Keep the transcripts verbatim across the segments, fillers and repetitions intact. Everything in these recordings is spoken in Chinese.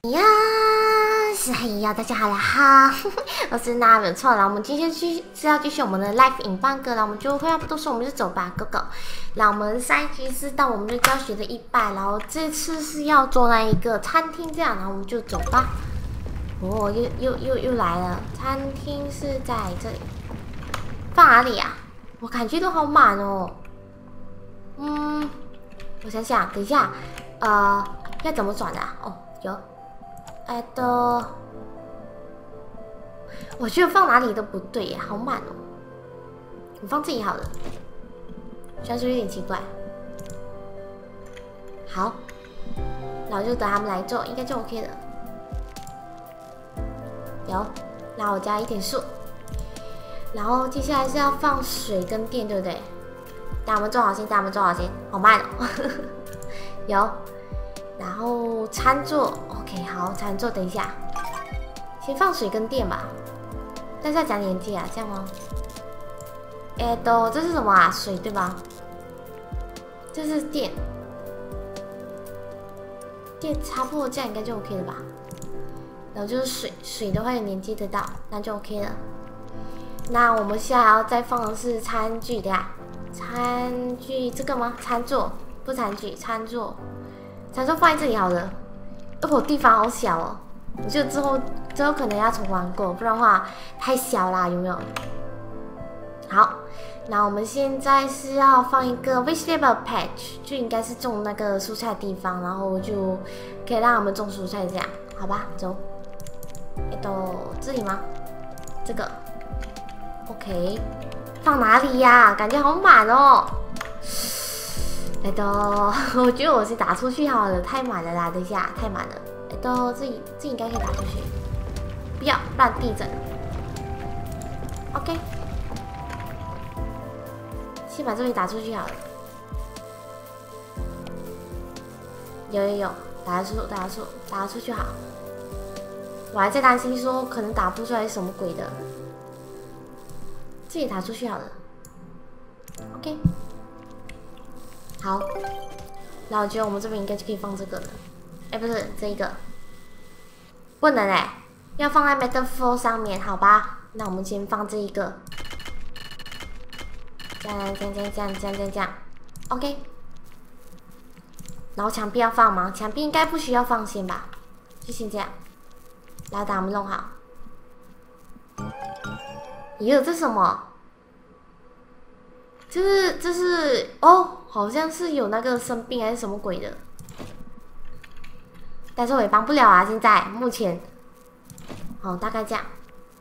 呀，是嘿呀，大家好啦哈，我是娜，没有错啦。我们今天继是要继续我们的 Life 引棒歌啦，我们就话不多说，我们就走吧，Go Go。那我们上一集是到我们的教学的一半，然后这次是要做那一个餐厅这样，然后我们就走吧。哦，又又又又来了，餐厅是在这里，放哪里啊？我感觉都好满哦。嗯，我想想，等一下，呃，要怎么转啊？哦，有。哎的，我觉得放哪里都不对耶，好满哦。我放这里好了，虽然说有点奇怪。好，然后就等他们来做，应该就 OK 了。有，然后我加一点树，然后接下来是要放水跟电，对不对？等我们做好先，等我们做好先，好慢哦。有。然后餐桌 ，OK， 好，餐桌等一下，先放水跟电吧。但是要讲年纪啊，这样吗？哎，都这是什么啊？水对吧？这是电，电差不多这样应该就 OK 了吧？然后就是水，水的话也连接得到，那就 OK 了。那我们现在要再放的是餐具的呀，餐具这个吗？餐桌不餐具，餐桌。餐桌放在这里好了，哦，我地方好小哦，我觉得之后之后可能要重玩过，不然的话太小啦，有没有？好，那我们现在是要放一个 vegetable patch， 就应该是种那个蔬菜的地方，然后就可以让我们种蔬菜这样，好吧？走，哎，到这里吗？这个 ，OK， 放哪里呀？感觉好满哦。哎都，我觉得我是打出去好了，太满了啦！等一下，太满了。哎都，这里这应该可以打出去，不要让地震。OK， 先把这里打出去好了。有有有，打得出，打得出，打得出去好。我还在担心说可能打不出来什么鬼的，这里打出去好了。OK。好，那我觉得我们这边应该就可以放这个了。哎，不是这一个，不能哎，要放在 metaphor 上面，好吧？那我们先放这一个，这样这样这样这样这样这样这样 ，OK。然后墙壁要放吗？墙壁应该不需要放先吧，就先这样。然后等我们弄好。咦，这是什么？这是这是哦。好像是有那个生病还是什么鬼的，但是我也帮不了啊。现在目前，哦，大概这样。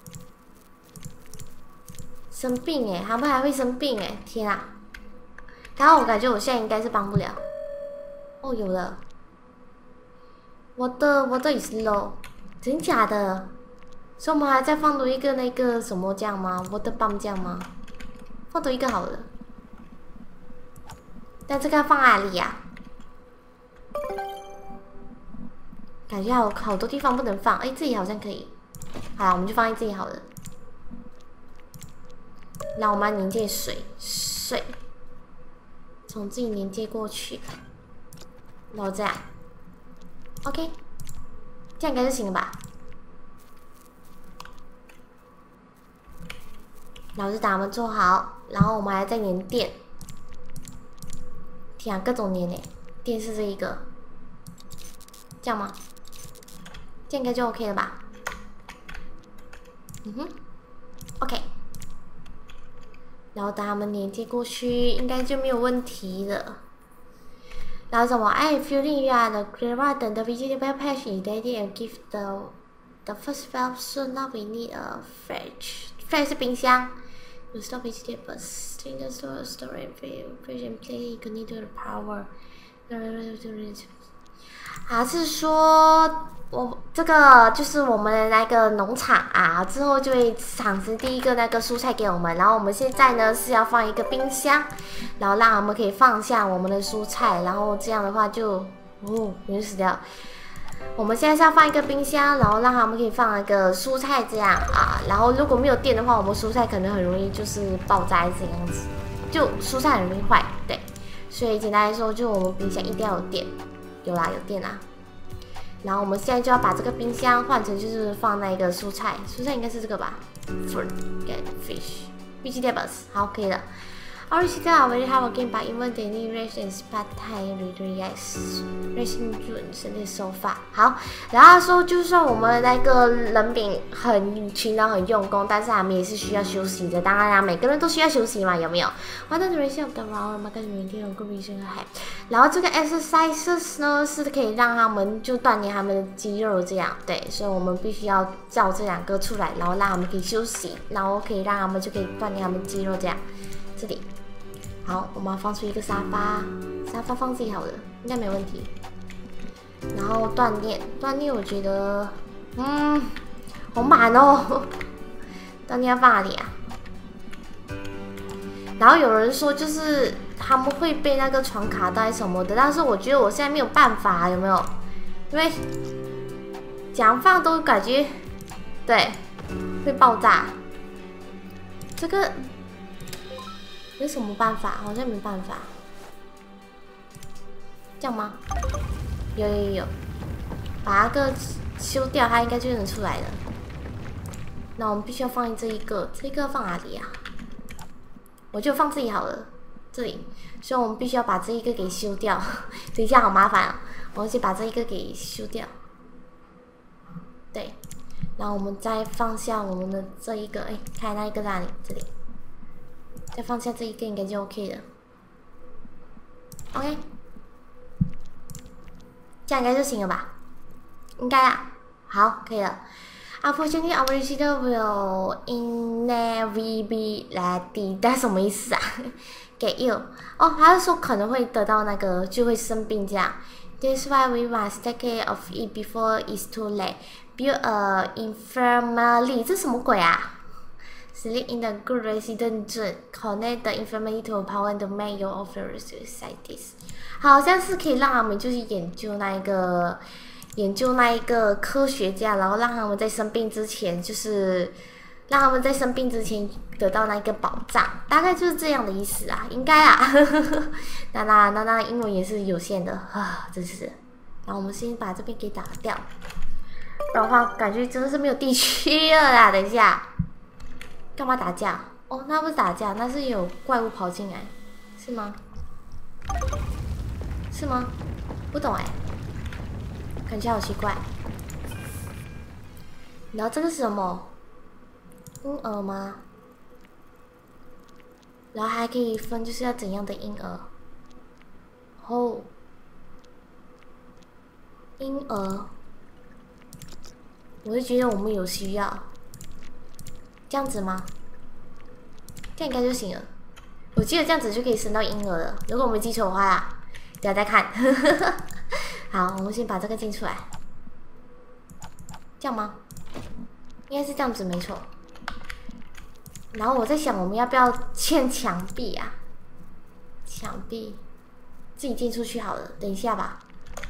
生病哎，他们还会生病哎，天啊！然后我感觉我现在应该是帮不了。哦，有了，我的我的 is low， 真假的？所以我们还再放多一个那个什么酱吗？我的棒酱吗？放多一个好了。但这个要放哪里呀？感觉好好多地方不能放，哎，这里好像可以。好了，我们就放在这里好了。然后我们要连接水，水从这里连接过去，然后这样 ，OK， 这样应该就行了吧？然后就把它们做好，然后我们还要再连电。天啊，各种粘诶，电视这一个，这样吗？这样应该就 OK 了吧？嗯哼 ，OK。然后等它们连接过去，应该就没有问题了。然后什么？哎 ，feeling you are the clearer than the vegetable patch is ready and give the the first valve soon. Now we need a fridge. Fridge 是冰箱。You stop vegetables. In the store, store and fish and play. Connect to the power. 啊，是说我这个就是我们的那个农场啊，之后就会产生第一个那个蔬菜给我们。然后我们现在呢是要放一个冰箱，然后让我们可以放下我们的蔬菜，然后这样的话就哦，原死掉。我们现在是要放一个冰箱，然后让他们可以放一个蔬菜这样啊。然后如果没有电的话，我们蔬菜可能很容易就是爆炸这样子，就蔬菜很容易坏，对。所以简单来说，就我们冰箱一定要有电，有啦，有电啦。 然后我们现在就要把这个冰箱换成就是放那个蔬菜，蔬菜应该是这个吧 ？Fruit, get fish, vegetables， 好，可以了。Originally, I already have a game, but even daily rest and part time reader, yes, resting June 甚至手法好。然后他说，就算我们那个人品很勤劳、很用功，但是他们也是需要休息的。当然啦，每个人都需要休息嘛，有没有 ？What the duration of the round? My community on good reason ahead. 然后这个 exercises 呢，是可以让他们就锻炼他们的肌肉，这样对，所以我们必须要叫这两个出来，然后让他们可以休息，然后可以让他们就可以锻炼他们肌肉，这样。这里。好，我们要放出一个沙发，沙发放自己好了，应该没问题。然后锻炼，锻炼，我觉得，嗯，好满哦。锻炼要放哪里啊？然后有人说就是他们会被那个床卡带什么的，但是我觉得我现在没有办法，有没有？因为怎样放都感觉，对，会爆炸。这个。有什么办法？好像没办法。这样吗？有有有，把那个修掉，它应该就能出来了。那我们必须要放这一个，这一个放哪里啊？我就放这里好了，这里。所以我们必须要把这一个给修掉。等一下好麻烦啊！我们先把这一个给修掉。对，然后我们再放下我们的这一个，哎，看那一个在哪里？这里。再放下这一个应该就 OK 了 ，OK， 这样应该就行了吧？应该啦，好，可以了。Unfortunately, our visitor will inevitably ready， 但什么意思啊？给 you 哦，他是说可能会得到那个就会生病这样。That's why we must take care of it before it's too late. Build a infirmary， 这什么鬼啊？Sleep in the good resident zone. Connect the infirmary to power and make your offers like this. 好像是可以让他们就是研究那一个研究那一个科学家，然后让他们在生病之前，就是让他们在生病之前得到那一个保障，大概就是这样的意思啊，应该啊。那那那那英文也是有限的啊，真是。然后我们先把这边给打掉，不然的话感觉真的是没有地区了啦。等一下。干嘛打架？哦，那不是打架，那是有怪物跑进来，是吗？是吗？不懂哎、欸，感觉好奇怪。然后这个是什么？婴儿吗？然后还可以分，就是要怎样的婴儿？哦，婴儿，我就觉得我们有需要。这样子吗？这样应该就行了。我记得这样子就可以生到婴儿了，如果我没记错的话啦。等下再看。好，我们先把这个进出来。这样吗？应该是这样子没错。然后我在想，我们要不要嵌墙壁啊？墙壁，自己进出去好了。等一下吧。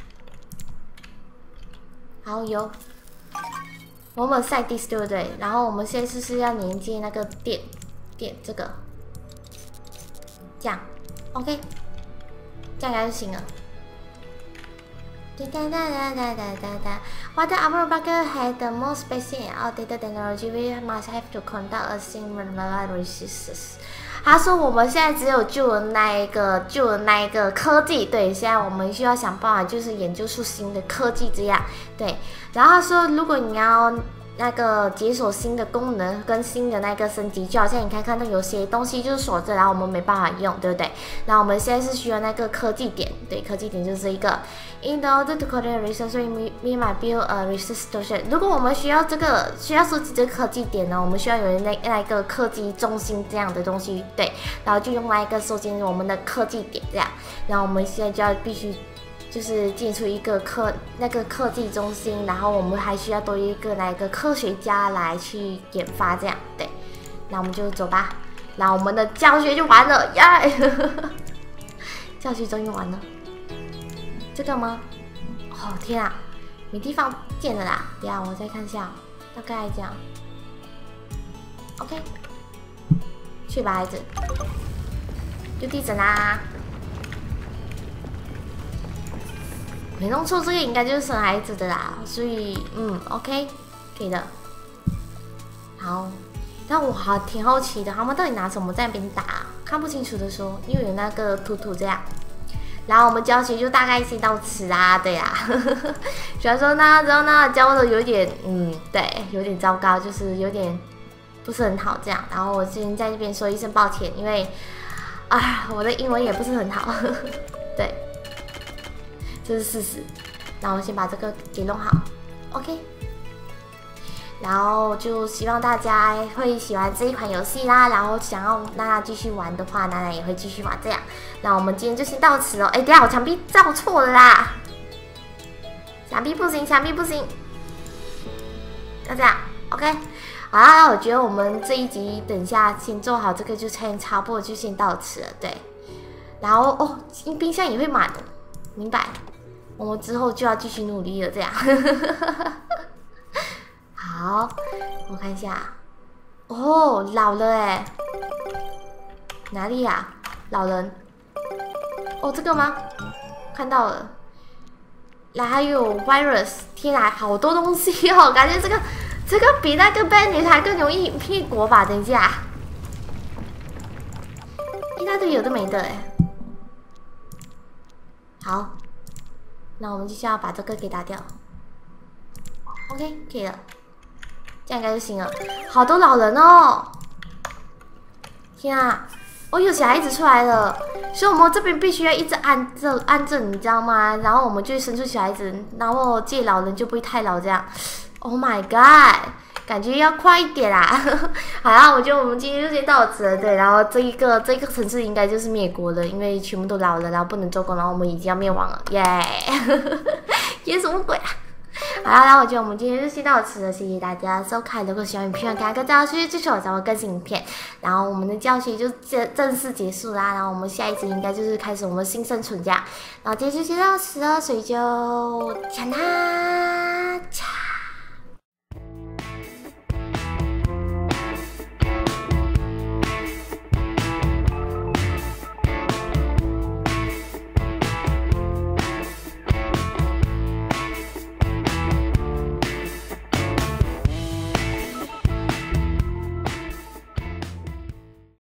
好，有。我们 side disk 对不对？然后我们现在是是要连接那个电电这个，这样 ，OK， 这样应该就行了。哒哒哒哒哒哒哒。What our bunker had the most basic and outdated technology, we must have to conduct a similar research. 他说我们现在只有旧的那一个旧的那一个科技，对，现在我们需要想办法，就是研究出新的科技这样，对。然后他说，如果你要那个解锁新的功能跟新的那个升级，就好像你看看那有些东西就是锁着，然后我们没办法用，对不对？然后我们现在是需要那个科技点，对，科技点就是一个 In order to collect research, we we might build a research station. 如果我们需要这个需要收集这个科技点呢，我们需要有那那一个科技中心这样的东西，对，然后就用那一个收集我们的科技点这样，然后我们现在就要必须。就是建出一个科那个科技中心，然后我们还需要多一个那个科学家来去研发，这样对。那我们就走吧，那我们的教学就完了耶！ Yeah! 教学终于完了，这个吗？哦天啊，没地方建了啦！等下我再看一下，大概这样。OK， 去吧，孩子，就地震啦！ 没弄错，这个应该就是生孩子的啦，所以嗯 ，OK， 可以的。好，但我还挺好奇的，他们到底拿什么在那边打？看不清楚的时候，因为有那个图图这样。然后我们教学就大概先到此啦，对呀、啊。虽然说那之后呢教的有点，嗯，对，有点糟糕，就是有点不是很好这样。然后我先在这边说一声抱歉，因为啊，我的英文也不是很好，对。这是事实，然后我先把这个给弄好 ，OK。然后就希望大家会喜欢这一款游戏啦，然后想要娜娜继续玩的话，娜娜也会继续玩这样。那我们今天就先到此喽。哎，等下我墙壁照错了啦，墙壁不行，墙壁不行，要这样 ，OK。好啦，我觉得我们这一集等一下先做好这个就差差不多就先到此了，对。然后哦，冰箱也会满的，明白。我们之后就要继续努力了，这样。好，我看一下。哦，老了哎，哪里呀、啊？老人。哦，这个吗？看到了。来，还有 virus， 天啊，好多东西哦！感觉这个这个比那个 bandit 还更容易灭国吧？等一下，一大堆有的没的哎。好。那我们就需要把这个给打掉 ，OK， 可以了，这样应该就行了。好多老人哦！天啊，哦，有小孩子出来了，所以我们这边必须要一直按着按着，你知道吗？然后我们就会生出小孩子，然后这老人就不会太老这样。Oh my god！ 感觉要快一点啦！好啦，我觉得我们今天就先到此了，对。然后这一个这一个城市应该就是灭国了，因为全部都老了，然后不能做工，然后我们已经要灭亡了，耶、yeah! 演什么鬼啊？好啦，然后我觉得我们今天就先到此了，谢谢大家收看。如果喜欢影片，赶快教学支持我，才会更新影片。然后我们的教学就正正式结束啦，然后我们下一集应该就是开始我们新生存这样。然后今天就先到此了，所以就讲啦，ciao。